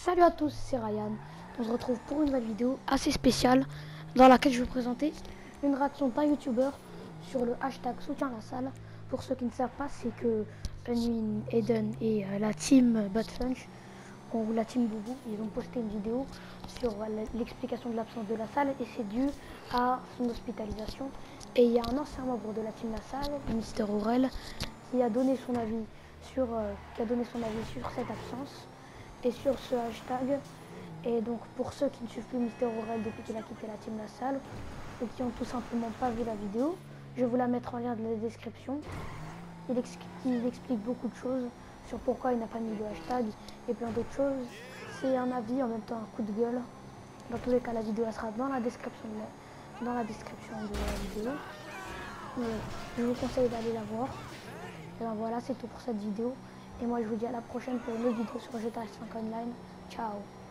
Salut à tous, c'est Ryan. On se retrouve pour une nouvelle vidéo assez spéciale dans laquelle je vais vous présenter une réaction d'un youtubeur sur le hashtag soutien la salle. Pour ceux qui ne savent pas, c'est que Unwin, Eden et la team Buttfunch ou la team Boubou, ils ont posté une vidéo sur l'explication de l'absence de la salle et c'est dû à son hospitalisation. Et il y a un ancien membre de la team La Salle, Mister Aurel, qui a donné son avis sur cette absence et sur ce hashtag. Et donc pour ceux qui ne suivent plus Mister Aurel depuis qu'il a quitté la team La Salle ou qui ont tout simplement pas vu la vidéo, je vais vous la mettre en lien de la description. Il explique beaucoup de choses sur pourquoi il n'a pas mis de hashtag et plein d'autres choses. C'est un avis, en même temps un coup de gueule. Dans tous les cas, la vidéo elle sera dans la description de la vidéo. Je vous conseille d'aller la voir. Et ben voilà, c'est tout pour cette vidéo. Et moi je vous dis à la prochaine pour une autre vidéo sur GTA 5 Online. Ciao.